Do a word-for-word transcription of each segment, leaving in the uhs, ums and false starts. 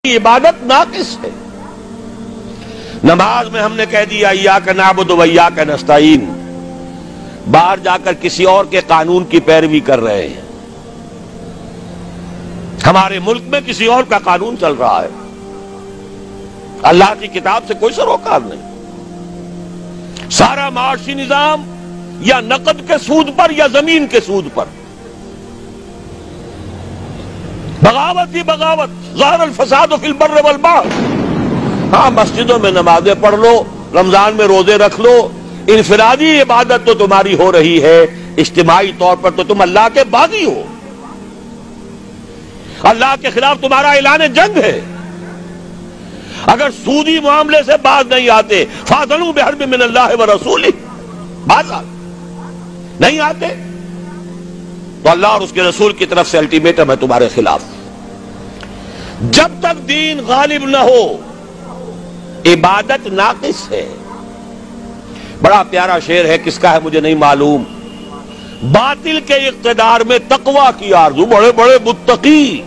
عبادت ناقص ہے۔ نماز میں ہم نے کہہ دیا ایاک نعبد و ایاک نستعین، باہر جا کر کسی اور کے قانون کی پیروی کر رہے ہیں۔ ہمارے ملک میں کسی اور کا قانون چل رہا ہے، اللہ کی کتاب سے کوئی سروکار نہیں۔ سارا معاشی نظام یا نقد کے سود پر یا زمین کے سود پر، بغاوت ہی بغاوت، ظاہر الفساد فی البر والبحر۔ ہاں مسجدوں میں نمازیں پڑھ لو، رمضان میں روزے رکھ لو، انفرادی عبادت تو تمہاری ہو رہی ہے، اجتماعی طور پر تو تم اللہ کے باغی ہو، اللہ کے خلاف تمہارا اعلان جنگ ہے۔ اگر سودی معاملے سے باز نہیں آتے فاذنوا بحرب من اللہ ورسولہ، باز آتے نہیں آتے تو اللہ اور اس کے رسول کی طرف سے الٹیمیٹم ہے تمہارے خلاف۔ جب تک دین غالب نہ ہو عبادت ناقص ہے۔ بڑا پیارا شعر ہے، کس کا ہے مجھے نہیں معلوم۔ باطل کے اقتدار میں تقوی کی آرزو، بڑے بڑے متقی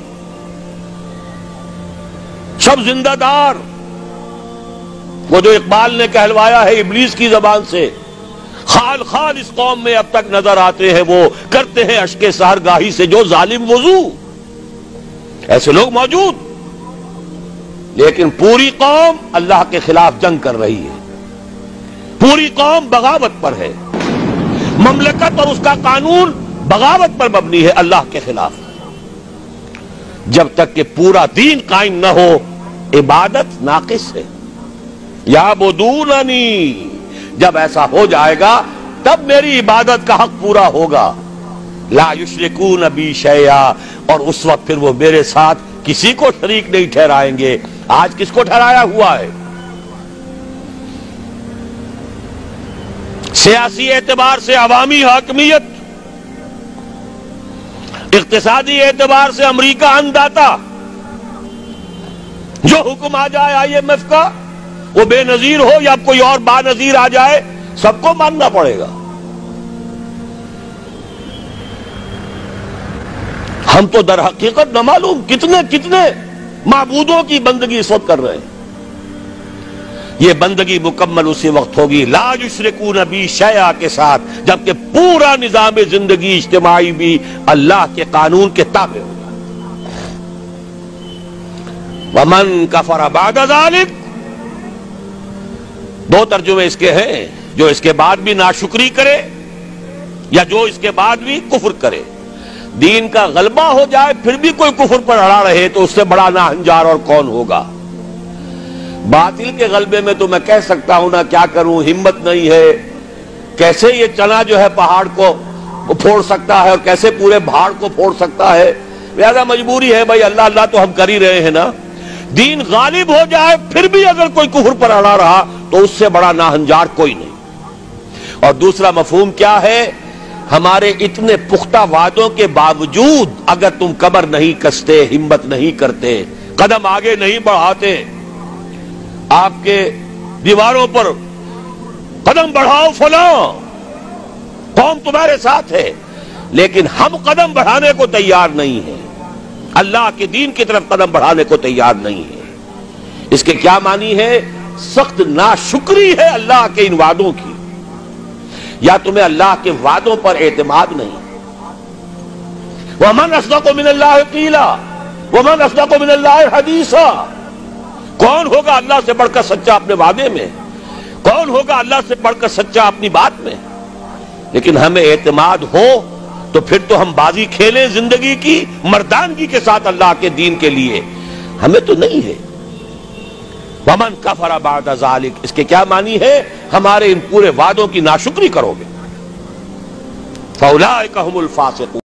سب زندہ دار، وہ جو اقبال نے کہلوایا ہے ابلیس کی زبان سے، خال خال اس قوم میں اب تک نظر آتے ہیں، وہ کرتے ہیں اشک سحرگاہی سے جو ظالم وضو۔ ایسے لوگ موجود، لیکن پوری قوم اللہ کے خلاف جنگ کر رہی ہے، پوری قوم بغاوت پر ہے، مملکت اور اس کا قانون بغاوت پر مبنی ہے، اللہ کے خلاف۔ جب تک کہ پورا دین قائم نہ ہو عبادت ناقص ہے۔ یعبدوننی، جب ایسا ہو جائے گا تب میری عبادت کا حق پورا ہوگا۔ لا یشرکون بی شیئا، اور اس وقت پھر وہ میرے ساتھ کسی کو شریک نہیں ٹھہرائیں گے۔ آج کس کو ٹھہرایا ہوا ہے؟ سیاسی اعتبار سے عوامی حاکمیت، اقتصادی اعتبار سے امریکہ انداتا، جو حکم آ جائے آئی ایم ایف کا، وہ بے نظیر ہو یا کوئی اور با نظیر آ جائے، سب کو ماننا پڑے گا۔ ہم تو در حقیقت نہ معلوم کتنے کتنے معبودوں کی بندگی اس وقت کر رہے ہیں۔ یہ بندگی مکمل اسی وقت ہوگی لا یشرکون بی شیئا کے ساتھ، جبکہ پورا نظام زندگی اجتماعی بھی اللہ کے قانون کے تابع ہوگا۔ ومن کفر بعد ذلک، دو ترجمے اس کے ہیں، جو اس کے بعد بھی ناشکری کرے یا جو اس کے بعد بھی کفر کرے۔ دین کا غلبہ ہو جائے پھر بھی کوئی کفر پر اڑا رہے تو اس سے بڑا ناہنجار اور کون ہوگا۔ باطل کے غلبے میں تو میں کہہ سکتا ہوں نا، کیا کروں، ہمت نہیں ہے، کیسے یہ چنا جو ہے پہاڑ کو پھوڑ سکتا ہے اور کیسے پورے پہاڑ کو پھوڑ سکتا ہے، لہذا مجبوری ہے بھائی، اللہ اللہ تو ہم کر ہی رہے ہیں نا۔ دین غالب ہو جائے پھر بھی اگر کوئی کفر پر اڑا رہا تو اس سے بڑا ناہنجار کوئی نہیں۔ اور دوسرا مفہوم کیا ہے؟ ہمارے اتنے پختہ وعدوں کے باوجود اگر تم کمر نہیں کستے، ہمت نہیں کرتے، قدم آگے نہیں بڑھاتے، آپ کے دیواروں پر قدم بڑھاؤ فلاں، قوم تمہارے ساتھ ہے، لیکن ہم قدم بڑھانے کو تیار نہیں ہیں، اللہ کے دین کی طرف قدم بڑھانے کو تیار نہیں ہے۔ اس کے کیا معنی ہے؟ سخت ناشکری ہے اللہ کے ان وعدوں کی، یا تمہیں اللہ کے وعدوں پر اعتماد نہیں۔ وَمَنْ أَصْدَقُ مِنَ اللَّهِ قِيلًا وَمَنْ أَصْدَقُ مِنَ اللَّهِ حَدِيثًا، کون ہوگا اللہ سے بڑھ کر سچا اپنے وعدے میں؟ کون ہوگا اللہ سے بڑھ کر سچا اپنی بات میں؟ لیکن ہمیں اعتماد ہو تو پھر تو ہم بازی کھیلیں زندگی کی مردانگی کے ساتھ اللہ کے دین کے لیے، ہمیں تو نہیں ہے۔ وَمَنْ كَفَرَ بَعْدَ ذَلِكَ، اس کے کیا معنی ہے؟ ہمارے ان پورے وعدوں کی ناشکری کرو گے۔ فَأُولَئِكَ هُمُ الْفَاسِقُونَ۔